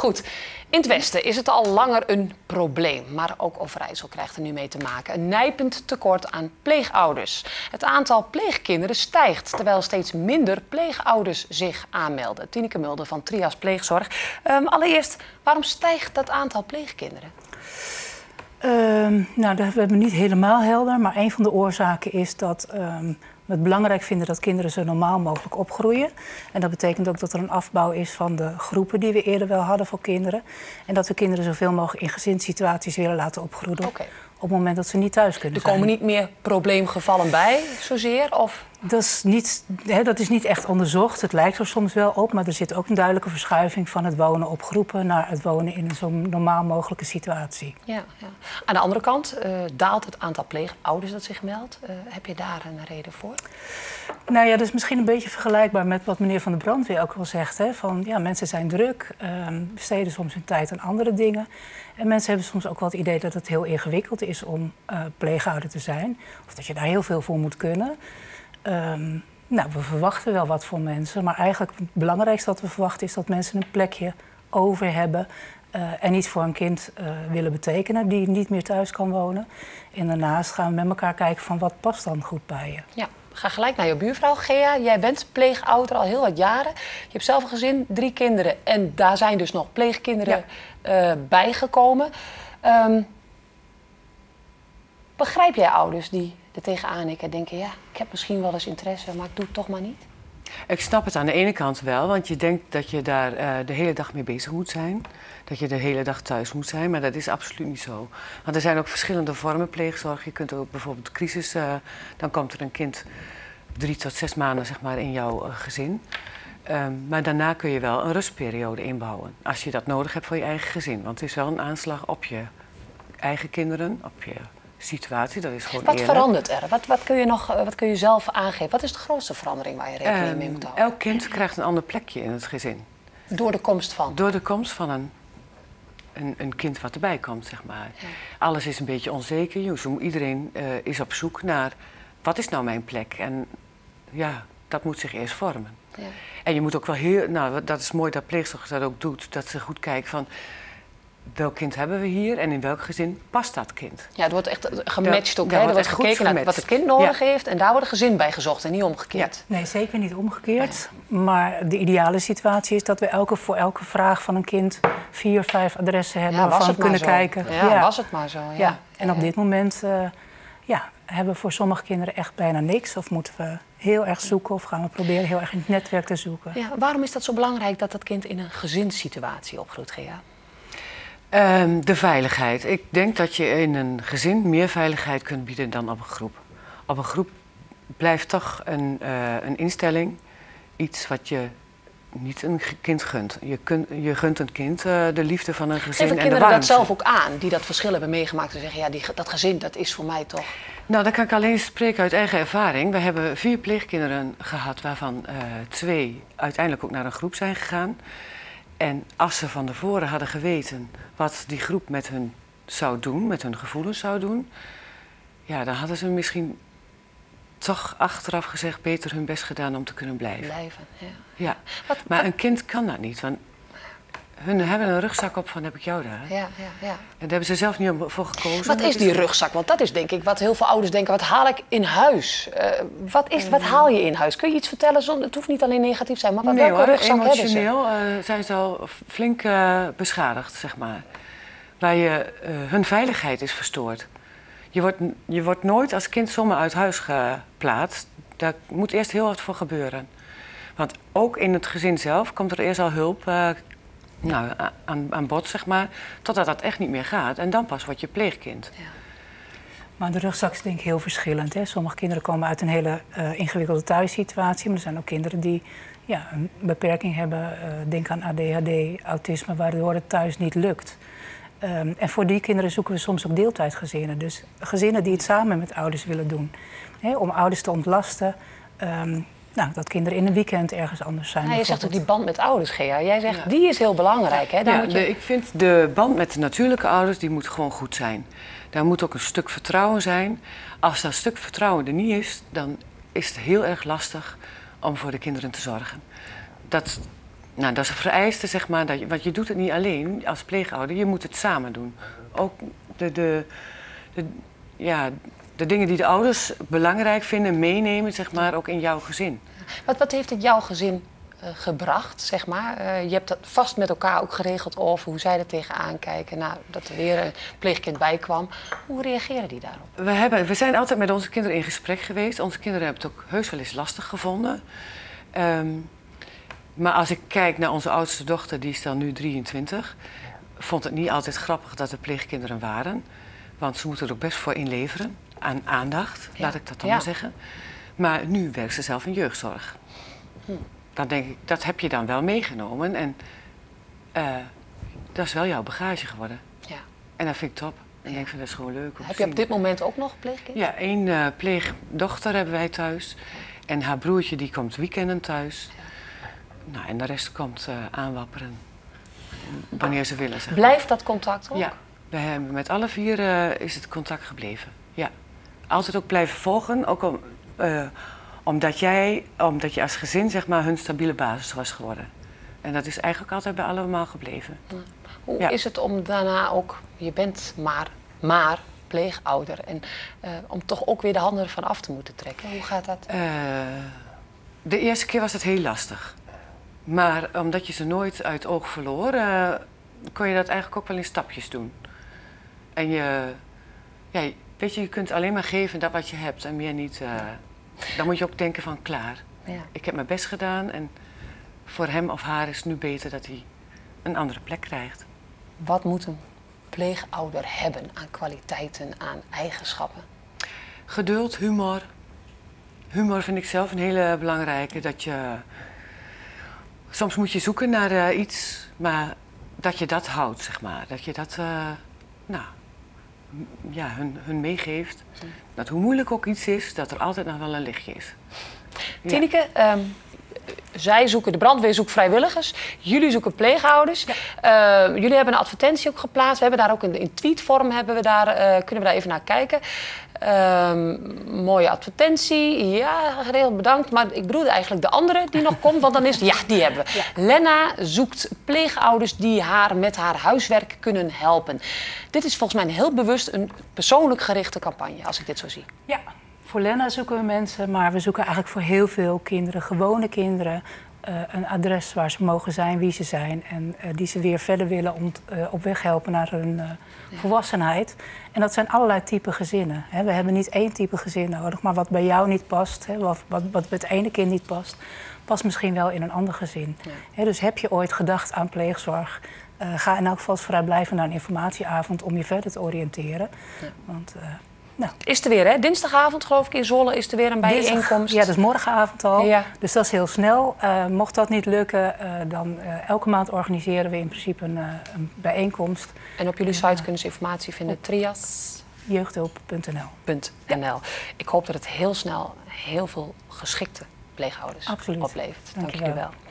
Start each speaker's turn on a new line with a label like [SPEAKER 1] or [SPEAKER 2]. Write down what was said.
[SPEAKER 1] Goed, in het Westen is het al langer een probleem. Maar ook Overijssel krijgt er nu mee te maken. Een nijpend tekort aan pleegouders. Het aantal pleegkinderen stijgt, terwijl steeds minder pleegouders zich aanmelden. Tineke Mulder van Trias Pleegzorg. Allereerst, waarom stijgt dat aantal pleegkinderen?
[SPEAKER 2] Nou, dat hebben we niet helemaal helder. Maar een van de oorzaken is dat we het belangrijk vinden dat kinderen zo normaal mogelijk opgroeien. En dat betekent ook dat er een afbouw is van de groepen die we eerder wel hadden voor kinderen. En dat we kinderen zoveel mogelijk in gezinssituaties willen laten opgroeien.
[SPEAKER 1] Okay.
[SPEAKER 2] Op het moment dat ze niet thuis kunnen zijn.
[SPEAKER 1] Er komen niet meer probleemgevallen bij, zozeer? Of?
[SPEAKER 2] Dat is niet echt onderzocht. Het lijkt er soms wel op, maar er zit ook een duidelijke verschuiving van het wonen op groepen naar het wonen in een zo normaal mogelijke situatie.
[SPEAKER 1] Ja. Aan de andere kant daalt het aantal pleegouders dat zich meldt. Heb je daar een reden voor?
[SPEAKER 2] Nou ja, dat is misschien een beetje vergelijkbaar met wat meneer Van der Brandweer ook wel zegt. Hè? Van, ja, mensen zijn druk, besteden soms hun tijd aan andere dingen. En mensen hebben soms ook wel het idee dat het heel ingewikkeld is om pleegouder te zijn. Of dat je daar heel veel voor moet kunnen. Nou, we verwachten wel wat voor mensen. Maar eigenlijk het belangrijkste wat we verwachten is dat mensen een plekje over hebben. En iets voor een kind willen betekenen die niet meer thuis kan wonen. En daarnaast gaan we met elkaar kijken van wat past dan goed bij je.
[SPEAKER 1] Ja. Ga gelijk naar je buurvrouw, Gea. Jij bent pleegouder al heel wat jaren. Je hebt zelf een gezin, 3 kinderen. En daar zijn dus nog pleegkinderen bijgekomen. Begrijp jij ouders die er tegenaan hikken en denken... ja, ik heb misschien wel eens interesse, maar ik doe het toch maar niet?
[SPEAKER 3] Ik snap het aan de ene kant wel, want je denkt dat je daar de hele dag mee bezig moet zijn. Dat je de hele dag thuis moet zijn, maar dat is absoluut niet zo. Want er zijn ook verschillende vormen pleegzorg. Je kunt ook bijvoorbeeld crisis, dan komt er een kind 3 tot 6 maanden zeg maar, in jouw gezin. Maar daarna kun je wel een rustperiode inbouwen, als je dat nodig hebt voor je eigen gezin. Want het is wel een aanslag op je eigen kinderen, op je situatie, dat is gewoon
[SPEAKER 1] Wat
[SPEAKER 3] eerlijk.
[SPEAKER 1] verandert er? Wat kun je zelf aangeven? Wat is de grootste verandering waar je rekening mee moet houden?
[SPEAKER 3] Elk kind krijgt een ander plekje in het gezin.
[SPEAKER 1] Door de komst van?
[SPEAKER 3] Door de komst van een kind wat erbij komt, zeg maar. Ja. Alles is een beetje onzeker. Iedereen is op zoek naar, wat is nou mijn plek? En ja, dat moet zich eerst vormen. Ja. En je moet ook wel dat is mooi dat pleegzorg dat ook doet, dat ze goed kijken van... welk kind hebben we hier en in welk gezin past dat kind?
[SPEAKER 1] Ja, er wordt echt gematcht ook. Er wordt gekeken naar wat het kind nodig heeft en daar wordt een gezin bij gezocht en niet omgekeerd.
[SPEAKER 2] Ja. Nee, zeker niet omgekeerd. Nee. Maar de ideale situatie is dat we voor elke vraag van een kind 4 of 5 adressen hebben waarvan we kunnen kijken.
[SPEAKER 1] Ja, was het maar zo. Ja.
[SPEAKER 2] En op dit moment hebben we voor sommige kinderen echt bijna niks. Of moeten we heel erg zoeken of gaan we proberen heel erg in het netwerk te zoeken.
[SPEAKER 1] Ja, waarom is dat zo belangrijk dat dat kind in een gezinssituatie opgroeit, Gea?
[SPEAKER 3] De veiligheid. Ik denk dat je in een gezin meer veiligheid kunt bieden dan op een groep. Op een groep blijft toch een instelling iets wat je niet een kind gunt. Je gunt een kind de liefde van een gezin en de warmte.
[SPEAKER 1] Geven kinderen dat zelf ook aan, die dat verschil hebben meegemaakt en zeggen, ja, dat gezin, dat is voor mij toch...
[SPEAKER 3] Nou, dan kan ik alleen spreken uit eigen ervaring. We hebben 4 pleegkinderen gehad, waarvan 2 uiteindelijk ook naar een groep zijn gegaan. En als ze van tevoren hadden geweten wat die groep met hun zou doen, met hun gevoelens zou doen, ja, dan hadden ze misschien toch achteraf gezegd beter hun best gedaan om te kunnen blijven. Ja. Maar een kind kan dat niet, want hun hebben een rugzak op van heb ik jou daar.
[SPEAKER 1] Ja.
[SPEAKER 3] En daar hebben ze zelf niet voor gekozen.
[SPEAKER 1] Wat is die rugzak? Want dat is denk ik wat heel veel ouders denken, wat haal ik in huis? Wat haal je in huis? Kun je iets vertellen? Het hoeft niet alleen negatief te zijn, maar welke rugzak hebben ze?
[SPEAKER 3] Emotioneel zijn ze al flink beschadigd, zeg maar. Waar hun veiligheid is verstoord. Je wordt nooit als kind zomaar uit huis geplaatst. Daar moet eerst heel wat voor gebeuren. Want ook in het gezin zelf komt er eerst al hulp aan bod, zeg maar, totdat dat echt niet meer gaat. En dan pas word je pleegkind. Ja.
[SPEAKER 2] Maar de rugzak is denk ik heel verschillend. Hè? Sommige kinderen komen uit een hele ingewikkelde thuissituatie. Maar er zijn ook kinderen die een beperking hebben. Denk aan ADHD, autisme, waardoor het thuis niet lukt. En voor die kinderen zoeken we soms ook deeltijdgezinnen. Dus gezinnen die het samen met ouders willen doen. Hè? Om ouders te ontlasten. Dat kinderen in een weekend ergens anders zijn.
[SPEAKER 1] Je zegt ook die band met ouders, Gea. Jij zegt, die is heel belangrijk. Hè?
[SPEAKER 3] Ik vind de band met de natuurlijke ouders, die moet gewoon goed zijn. Daar moet ook een stuk vertrouwen zijn. Als dat stuk vertrouwen er niet is, dan is het heel erg lastig om voor de kinderen te zorgen. Nou, dat is een vereiste, zeg maar, want je doet het niet alleen als pleegouder, je moet het samen doen. Ook de dingen die de ouders belangrijk vinden, meenemen, zeg maar, ook in jouw gezin.
[SPEAKER 1] Wat heeft het jouw gezin gebracht, zeg maar? Je hebt dat vast met elkaar ook geregeld over hoe zij er tegenaan kijken. Nou, dat er weer een pleegkind bij kwam. Hoe reageren die daarop?
[SPEAKER 3] We zijn altijd met onze kinderen in gesprek geweest. Onze kinderen hebben het ook heus wel eens lastig gevonden. Maar als ik kijk naar onze oudste dochter, die is dan nu 23... vond het niet altijd grappig dat er pleegkinderen waren. Want ze moeten er ook best voor inleveren. Aan aandacht, laat ik dat dan maar zeggen. Maar nu werkt ze zelf in jeugdzorg. Dan denk ik, dat heb je dan wel meegenomen. En dat is wel jouw bagage geworden. Ja. En dat vind ik top. En ik denk van, dat is gewoon leuk.
[SPEAKER 1] Heb je op dit moment ook nog een pleegkind?
[SPEAKER 3] Ja, 1 pleegdochter hebben wij thuis. En haar broertje die komt weekenden thuis. Ja. Nou, en de rest komt aanwapperen. Wanneer ze willen. Zeg.
[SPEAKER 1] Blijft dat contact ook?
[SPEAKER 3] Ja, we hebben met alle 4 is het contact gebleven. Ja. Altijd ook blijven volgen. Ook omdat je als gezin, zeg maar, hun stabiele basis was geworden. En dat is eigenlijk altijd bij allemaal gebleven. Ja.
[SPEAKER 1] Hoe is het om daarna ook, je bent maar pleegouder, en om toch ook weer de handen ervan af te moeten trekken? Hoe gaat dat?
[SPEAKER 3] De eerste keer was het heel lastig. Maar omdat je ze nooit uit oog verloor, kon je dat eigenlijk ook wel in stapjes doen. En weet je, je kunt alleen maar geven dat wat je hebt en meer niet. Dan moet je ook denken van klaar. Ja. Ik heb mijn best gedaan en voor hem of haar is het nu beter dat hij een andere plek krijgt.
[SPEAKER 1] Wat moet een pleegouder hebben aan kwaliteiten, aan eigenschappen?
[SPEAKER 3] Geduld, humor. Humor vind ik zelf een hele belangrijke. Soms moet je zoeken naar iets, maar dat je dat houdt, zeg maar. Dat je dat hun meegeeft. Dat hoe moeilijk ook iets is, dat er altijd nog wel een lichtje is.
[SPEAKER 1] Tineke, de brandweer zoekt vrijwilligers. Jullie zoeken pleegouders. Ja. Jullie hebben een advertentie ook geplaatst. We hebben daar ook in tweetvorm kunnen we daar even naar kijken. Mooie advertentie. Ja, heel bedankt. Maar ik bedoelde eigenlijk de andere die nog komt. Want dan is die hebben we. Ja. Lena zoekt pleegouders die haar met haar huiswerk kunnen helpen. Dit is volgens mij heel bewust een persoonlijk gerichte campagne, als ik dit zo zie.
[SPEAKER 2] Ja. Voor Lena zoeken we mensen, maar we zoeken eigenlijk voor heel veel kinderen, gewone kinderen, een adres waar ze mogen zijn, wie ze zijn en die ze weer verder willen op weg helpen naar hun volwassenheid. En dat zijn allerlei type gezinnen. We hebben niet één type gezin nodig, maar wat bij jou niet past, wat bij het ene kind niet past misschien wel in een ander gezin. Ja. Dus heb je ooit gedacht aan pleegzorg? Ga in elk geval vrijblijven naar een informatieavond om je verder te oriënteren. Ja. Want,
[SPEAKER 1] is er weer, hè? Dinsdagavond geloof ik in Zwolle is er weer een bijeenkomst.
[SPEAKER 2] Ja, dat is morgenavond al. Ja. Dus dat is heel snel. Mocht dat niet lukken, dan elke maand organiseren we in principe een bijeenkomst.
[SPEAKER 1] En op jullie site kunnen ze informatie vinden, triasjeugdhulp.nl. Ik hoop dat het heel snel heel veel geschikte pleegouders oplevert. Dank jullie wel.